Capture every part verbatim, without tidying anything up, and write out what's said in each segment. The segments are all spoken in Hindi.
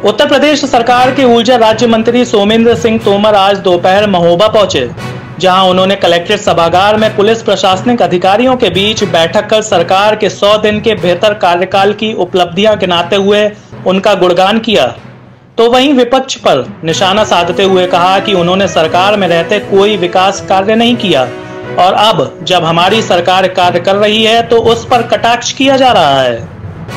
उत्तर प्रदेश सरकार के ऊर्जा राज्य मंत्री सोमेंद्र सिंह तोमर आज दोपहर महोबा पहुंचे, जहां उन्होंने कलेक्ट्रेट सभागार में पुलिस प्रशासनिक अधिकारियों के बीच बैठक कर सरकार के सौ दिन के बेहतर कार्यकाल की उपलब्धियां गिनाते हुए उनका गुणगान किया। तो वहीं विपक्ष पर निशाना साधते हुए कहा कि उन्होंने सरकार में रहते कोई विकास कार्य नहीं किया और अब जब हमारी सरकार कार्य कर रही है तो उस पर कटाक्ष किया जा रहा है।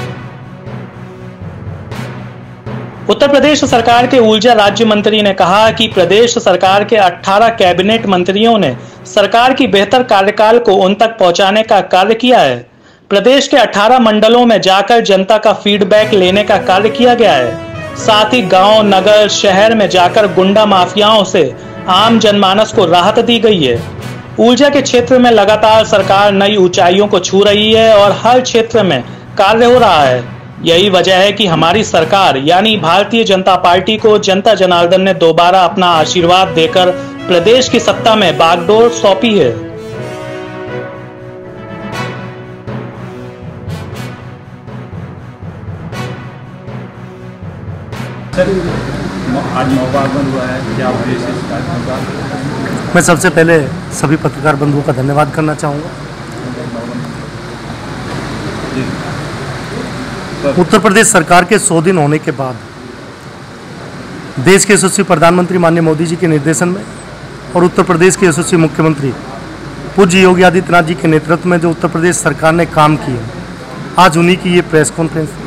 उत्तर प्रदेश सरकार के ऊर्जा राज्य मंत्री ने कहा कि प्रदेश सरकार के अठारह कैबिनेट मंत्रियों ने सरकार की बेहतर कार्यकाल को उन तक पहुंचाने का कार्य किया है। प्रदेश के अठारह मंडलों में जाकर जनता का फीडबैक लेने का कार्य किया गया है। साथ ही गांव, नगर, शहर में जाकर गुंडा माफियाओं से आम जनमानस को राहत दी गई है। ऊर्जा के क्षेत्र में लगातार सरकार नई ऊंचाइयों को छू रही है और हर क्षेत्र में कार्य हो रहा है। यही वजह है कि हमारी सरकार यानी भारतीय जनता पार्टी को जनता जनार्दन ने दोबारा अपना आशीर्वाद देकर प्रदेश की सत्ता में बागडोर सौंपी है। सर, आज महोबा बंद हुआ है, क्या उद्देश्य है इस कार्यक्रम का? मैं सबसे पहले सभी पत्रकार बंधुओं का धन्यवाद करना चाहूँगा। उत्तर प्रदेश सरकार के सौ दिन होने के बाद देश के यशस्वी प्रधानमंत्री माननीय मोदी जी के निर्देशन में और उत्तर प्रदेश के यशस्वी मुख्यमंत्री पूज्य योगी आदित्यनाथ जी के नेतृत्व में जो उत्तर प्रदेश सरकार ने काम किया, आज उन्हीं की ये प्रेस कॉन्फ्रेंस थी।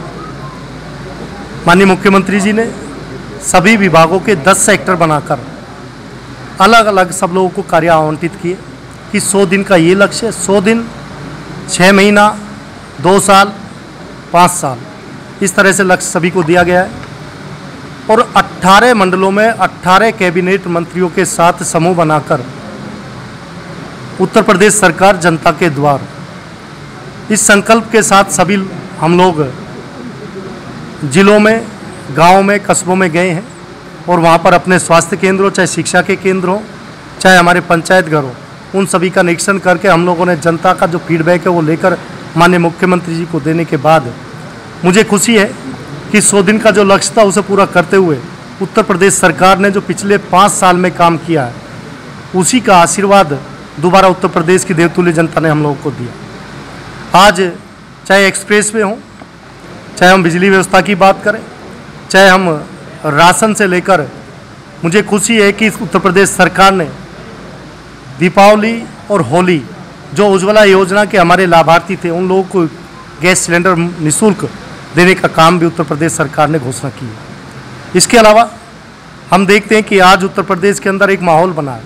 माननीय मुख्यमंत्री जी ने सभी विभागों के दस सेक्टर बनाकर अलग अलग सब लोगों को कार्य आवंटित किए कि सौ दिन का ये लक्ष्य, सौ दिन, छः महीना, दो साल, पाँच साल, इस तरह से लक्ष्य सभी को दिया गया है। और अट्ठारह मंडलों में अट्ठारह कैबिनेट मंत्रियों के साथ समूह बनाकर उत्तर प्रदेश सरकार जनता के द्वार, इस संकल्प के साथ सभी हम लोग जिलों में, गांवों में, कस्बों में गए हैं और वहां पर अपने स्वास्थ्य केंद्रों, चाहे शिक्षा के केंद्र हो, चाहे हमारे पंचायत घर हो, उन सभी का निरीक्षण करके हम लोगों ने जनता का जो फीडबैक है वो लेकर माननीय मुख्यमंत्री जी को देने के बाद मुझे खुशी है कि सौ दिन का जो लक्ष्य था उसे पूरा करते हुए उत्तर प्रदेश सरकार ने जो पिछले पाँच साल में काम किया है उसी का आशीर्वाद दोबारा उत्तर प्रदेश की देवतुल्य जनता ने हम लोगों को दिया। आज चाहे एक्सप्रेस वे हों, चाहे हम बिजली व्यवस्था की बात करें, चाहे हम राशन से लेकर, मुझे खुशी है कि उत्तर प्रदेश सरकार ने दीपावली और होली, जो उज्ज्वला योजना के हमारे लाभार्थी थे उन लोगों को गैस सिलेंडर निःशुल्क देने का काम भी उत्तर प्रदेश सरकार ने घोषणा की है। इसके अलावा हम देखते हैं कि आज उत्तर प्रदेश के अंदर एक माहौल बना है।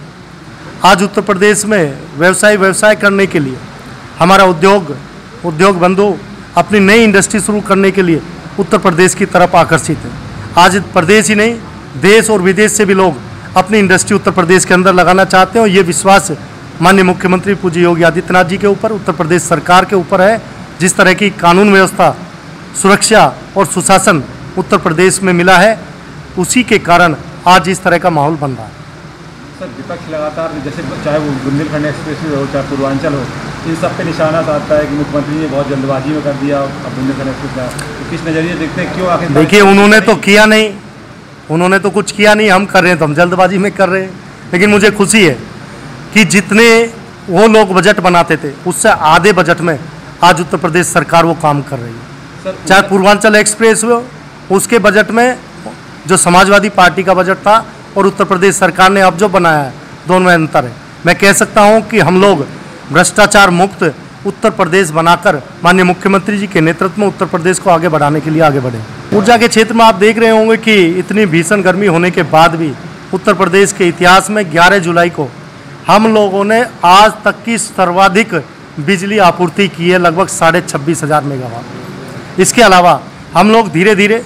आज उत्तर प्रदेश में व्यवसाय व्यवसाय करने के लिए हमारा उद्योग उद्योग बंधु अपनी नई इंडस्ट्री शुरू करने के लिए उत्तर प्रदेश की तरफ आकर्षित है। आज प्रदेश ही नहीं, देश और विदेश से भी लोग अपनी इंडस्ट्री उत्तर प्रदेश के अंदर लगाना चाहते हैं और ये विश्वास माननीय मुख्यमंत्री पूज्य योगी आदित्यनाथ जी के ऊपर, उत्तर प्रदेश सरकार के ऊपर है। जिस तरह की कानून व्यवस्था, सुरक्षा और सुशासन उत्तर प्रदेश में मिला है, उसी के कारण आज इस तरह का माहौल बन रहा है। सर, विपक्ष लगातार, जैसे चाहे वो बुंदेलखंड एक्सप्रेस वे हो, चाहे पूर्वांचल हो, इन सब पे निशाना साधता है कि मुख्यमंत्री ने बहुत जल्दबाजी में कर दिया। अब बुंदेलखंड एक्सप्रेस तो किस नज़रिए देखते हैं, क्यों आखिर? देखिए, उन्होंने तो किया नहीं, उन्होंने तो कुछ किया नहीं, हम कर रहे हैं तो हम जल्दबाजी में कर रहे हैं। लेकिन मुझे खुशी है कि जितने वो लोग बजट बनाते थे उससे आधे बजट में आज उत्तर प्रदेश सरकार वो काम कर रही है। चाहे पूर्वांचल एक्सप्रेस हो, उसके बजट में जो समाजवादी पार्टी का बजट था और उत्तर प्रदेश सरकार ने अब जो बनाया है, दोनों में अंतर है। मैं कह सकता हूं कि हम लोग भ्रष्टाचार मुक्त उत्तर प्रदेश बनाकर माननीय मुख्यमंत्री जी के नेतृत्व में उत्तर प्रदेश को आगे बढ़ाने के लिए आगे बढ़े। ऊर्जा के क्षेत्र में आप देख रहे होंगे कि इतनी भीषण गर्मी होने के बाद भी उत्तर प्रदेश के इतिहास में ग्यारह जुलाई को हम लोगों ने आज तक की सर्वाधिक बिजली आपूर्ति की है, लगभग साढ़े छब्बीस हज़ार मेगावाट। इसके अलावा हम लोग धीरे धीरे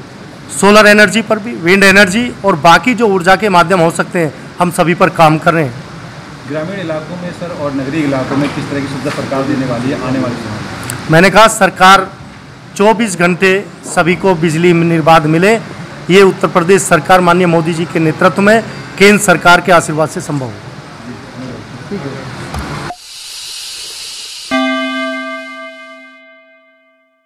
सोलर एनर्जी पर भी, विंड एनर्जी और बाकी जो ऊर्जा के माध्यम हो सकते हैं, हम सभी पर काम कर रहे हैं। ग्रामीण इलाकों में सर और नगरीय इलाकों में किस तरह की सुविधा सरकार देने वाली है आने वाले समय में? मैंने कहा सरकार चौबीस घंटे सभी को बिजली निर्बाध मिले, ये उत्तर प्रदेश सरकार माननीय मोदी जी के नेतृत्व में केंद्र सरकार के आशीर्वाद से संभव हो। ठीक है।